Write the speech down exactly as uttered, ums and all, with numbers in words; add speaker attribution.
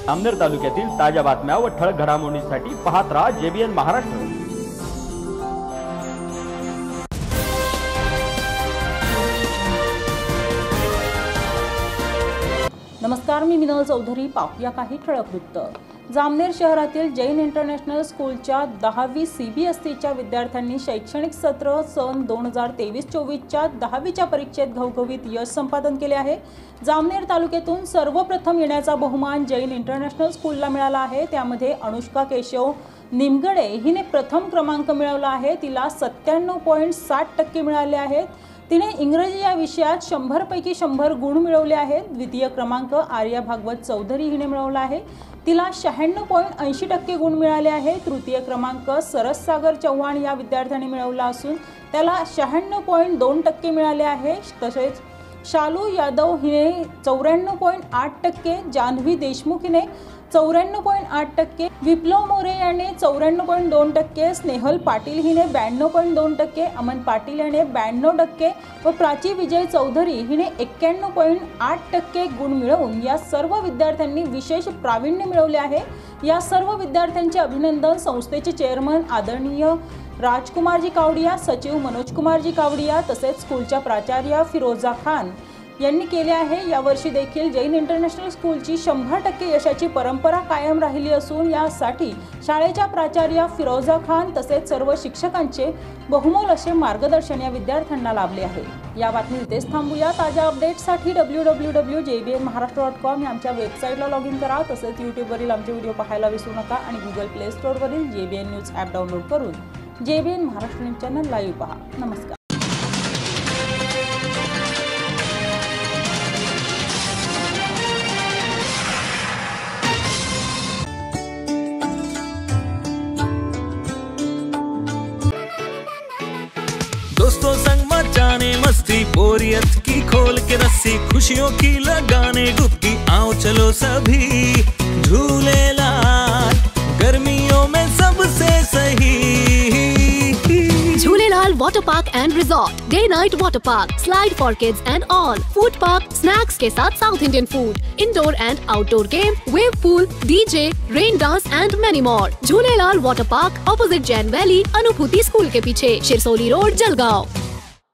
Speaker 1: जामनेर तालुक्यातील ताज्या बातम्या व ठळक घडामोडींसाठी पाहत राहा जेबीएन महाराष्ट्र।
Speaker 2: नमस्कार, मी मिनल चौधरी। पाहूया काही ठळक वृत्त। जामनेर शहरातील जैन इंटरनॅशनल स्कूलच्या दहावी सीबीएसईच्या विद्यार्थ्यांनी शैक्षणिक सत्र सन दोन हजार तेवीस चोवीसच्या दहावीच्या परीक्षेत घवघवीत यश संपादन केले आहे। जामनेर तालुक्यातून सर्वप्रथम येण्याचा बहुमान जैन इंटरनॅशनल स्कूलला मिळाला आहे। त्यामध्ये अनुष्का केशव निमगडे हिने प्रथम क्रमांक मिळवला आहे। तिला सत्त्याण्णव पॉईंट साठ टक्के मिळाले आहेत। तिने इंग्रजी या विषयात शंभर पैकी शंभर गुण मिळवले आहेत। द्वितीय क्रमांक आर्या भागवत चौधरी हिने मिळवला आहे। तिला शहाण्णव पॉईंट ऐंशी टक्के गुण मिळाले आहेत। तृतीय क्रमांक सरस सागर चव्हाण या विद्यार्थ्याने मिळवला असून त्याला शहाण्णव पॉईंट दोन टक्के मिळाले आहे। तसेच शालू यादव हिने चौऱ्याण्णव पॉईंट आठ टक्के, जान्हवी देशमुख हिने चौऱ्याण्णव पॉईंट आठ टक्के, विप्लव मोरे याने चौऱ्याण्णव पॉईंट दोन टक्के, स्नेहल पाटील हिने ब्याण्णव पॉईंट दोन टक्के, अमन पाटील याने ब्याण्णव टक्के व प्राची विजय चौधरी हिने एक्क्याण्णव पॉईंट आठ टक्के गुण मिळवून या सर्व विद्यार्थ्यांनी विशेष प्रावीण्य मिळवले आहे। या सर्व विद्यार्थ्यांचे अभिनंदन संस्थेचे चेअरमन आदरणीय राजकुमारजी कावडिया, सचिव मनोजकुमारजी कावडिया तसेच स्कूलच्या प्राचार्य फिरोजा खान यांनी केले आहे। यावर्षी देखील जैन इंटरनॅशनल स्कूलची शंभर टक्के यशाची परंपरा कायम राहिली असून यासाठी शाळेच्या प्राचार्य फिरोजा खान तसेच सर्व शिक्षकांचे बहुमोल असे मार्गदर्शन या विद्यार्थ्यांना लाभले आहे। या बातमी इथेच थांबूया। ताज्या अपडेट्ससाठी W W W dot J B N Maharashtra dot com या आमच्या वेबसाईटला लॉग इन करा। तसेच यूट्यूबवरील आमचे व्हिडिओ पाहायला विसरू नका आणि गुगल प्ले स्टोअरवरील J B N news app download करून J B N Maharashtra news channel live पहा। नमस्कार।
Speaker 3: दोस्तों संग मचाने मस्ती, बोरियत की खोल के रस्सी, खुशियों की लगाने डुबकी, आओ चलो सभी झूलेलाल गर्मियों में सबसे सही।
Speaker 4: Jhulelal water park and resort, day night water park, slide for kids and all, food park, snacks के साथ south Indian food, indoor and outdoor game, wave pool, DJ, rain dance and many more. Jhulelal water park, opposite Jain valley, Anubhuti school के पीछे, Shirsoli road, Jalgaon.